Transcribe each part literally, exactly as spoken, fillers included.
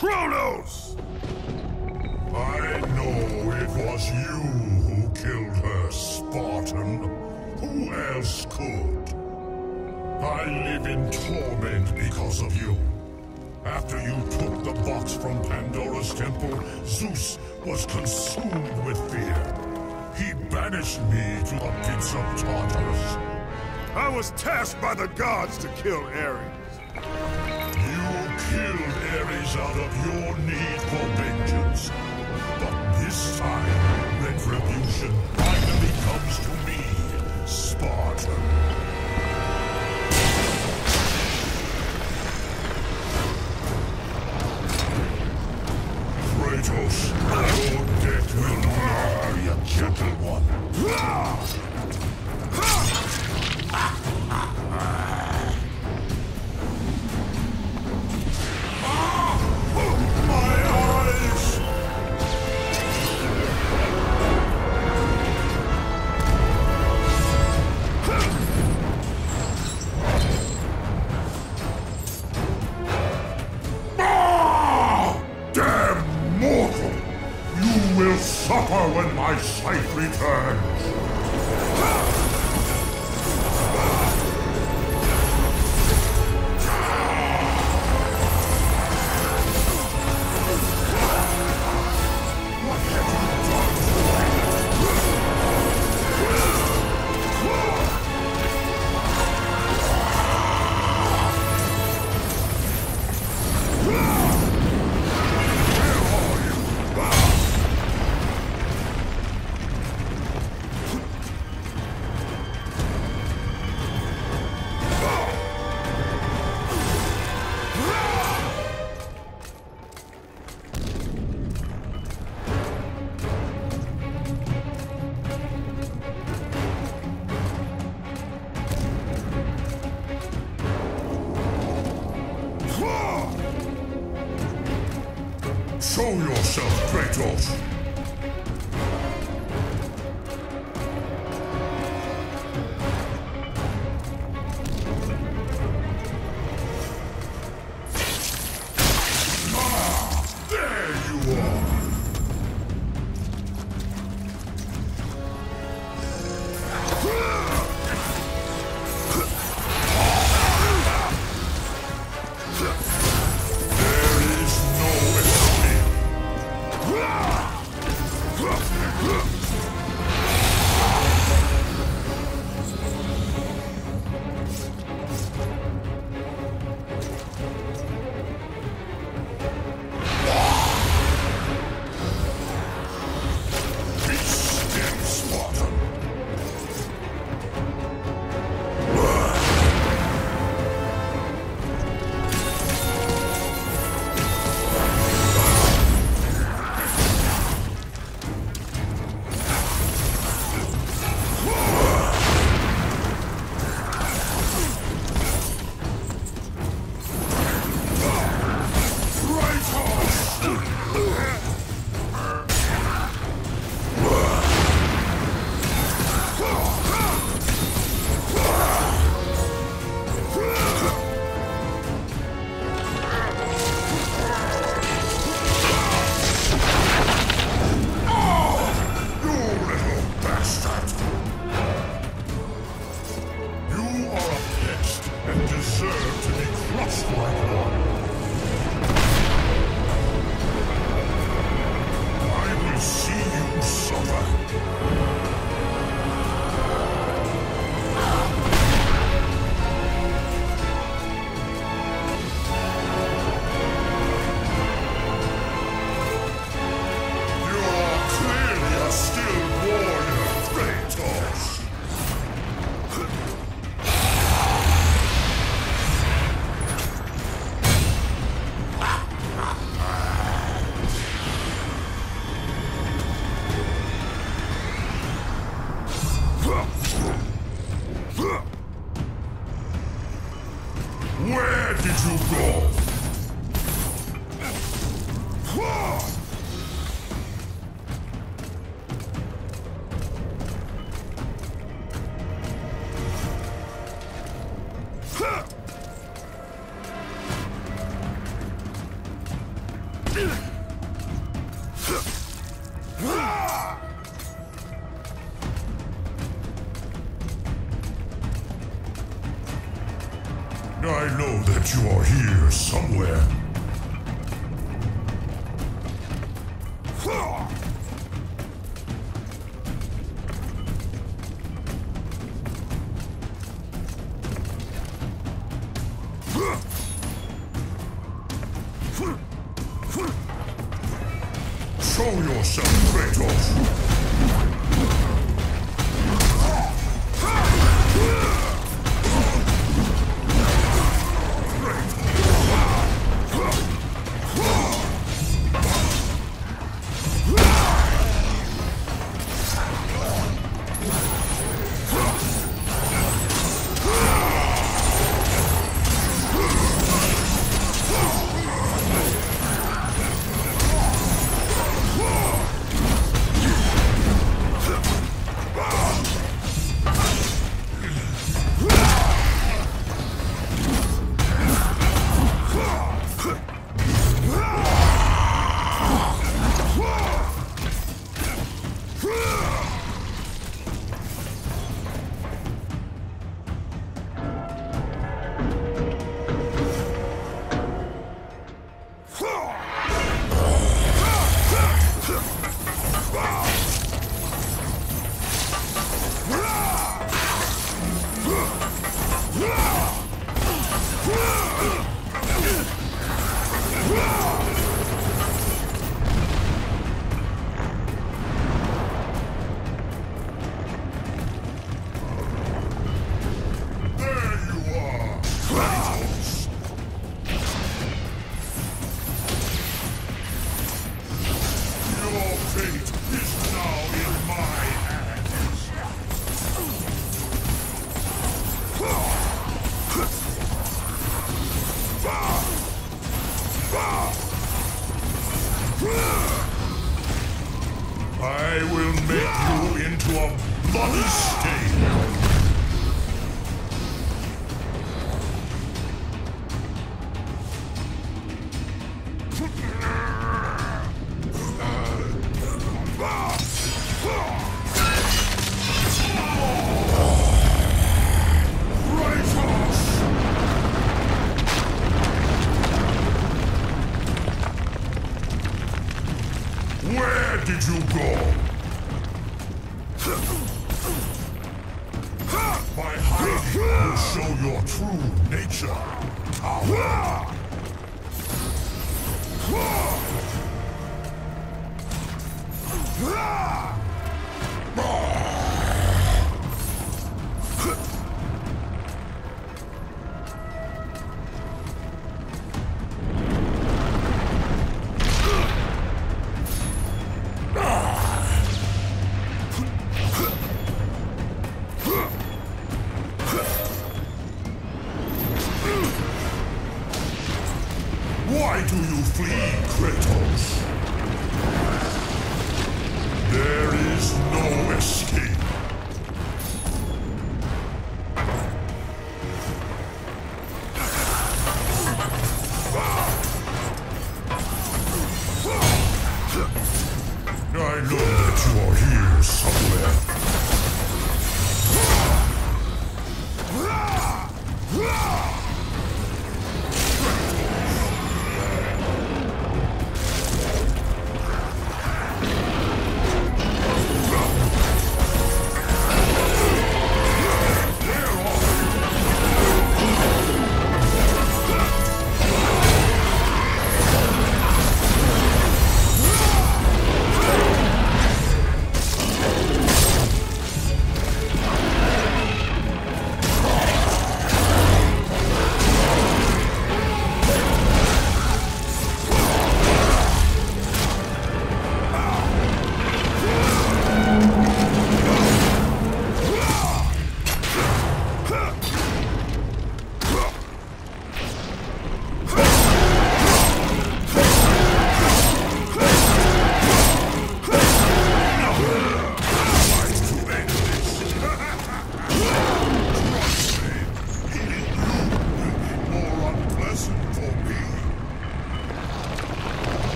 Kronos! I know it was you who killed her, Spartan. Who else could? I live in torment because of you. After you took the box from Pandora's temple, Zeus was consumed with fear. He banished me to the pits of Tartarus. I was tasked by the gods to kill Ares. You killed Ares out of your need for vengeance. But this time, retribution finally comes to me, Spartan. Kratos, your death will not be a gentle one. My eyes! Ah! Damn mortal! You will suffer when my sight returns! Show yourself, Kratos! Ah, there you are! There is no escape! I know that you are here somewhere. Show yourself, Kratos! I will make you into a bloody stain. Where did you go? My hiding will show your true nature, coward. Why do you flee, Kratos? There is no escape. I know that you are here somewhere.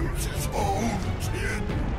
kills his own kin.